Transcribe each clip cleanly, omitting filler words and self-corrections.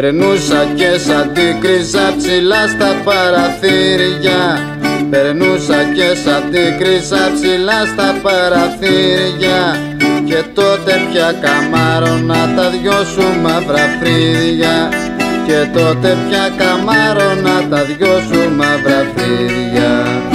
Περνούσα και σαν την κρίζα ψηλά στα παραθύρια. Περνούσα και σαν την κρίζα ψηλά στα παραθύρια. Και τότε πια καμάρωνα τα δυο σου μαύρα φρύδια. Και τότε πια καμάρωνα τα δυο σου μαύρα φρύδια.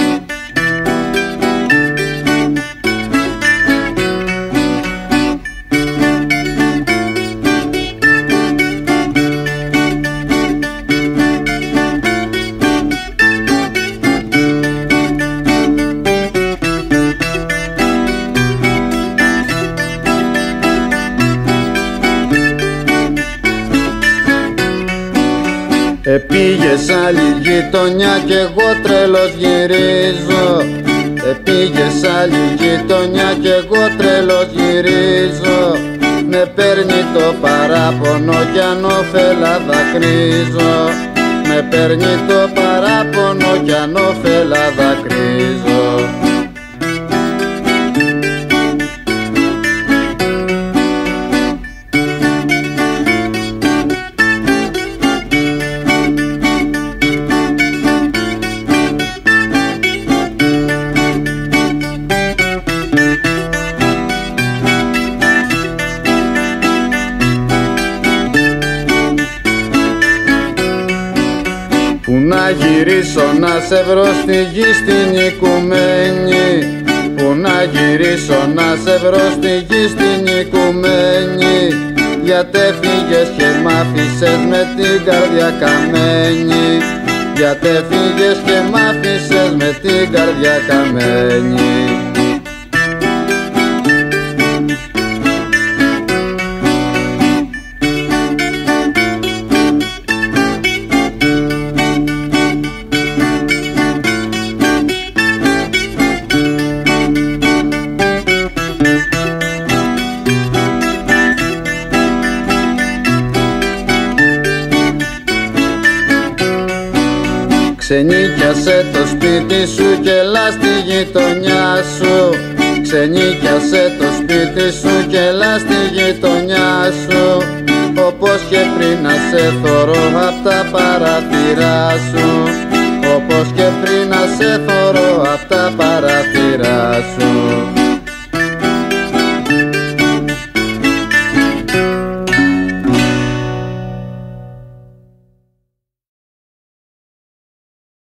Επήγες άλλη γειτονιά κι εγώ τρελός γυρίζω. Επήγες άλλη γειτονιά κι εγώ τρελός γυρίζω. Με παίρνει το παράπονο κι ανώφελα δακρύζω. Με παίρνει το παράπονο κι ανώφελα δακρύζω. Πού να γυρίσω να σε βρω στη γη στην οικουμένη. Πού να γυρίσω να σε βρω στη γη στην οικουμένη. Γιατί φύγες και μ' άφησες με την καρδιά καμένη. Γιατί φύγες και μ' άφησες με την καρδιά καμένη. Ξενίκιασε το σπίτι σου και έλα στη γειτονιά σου. Ξενίκιασε το σπίτι σου και έλα στη γειτονιά σου. Όπως και πριν να σε θωρώ απ' τα παράθυρά σου. Όπως και πριν να σε θωρώ απ' τα παράθυρά σου.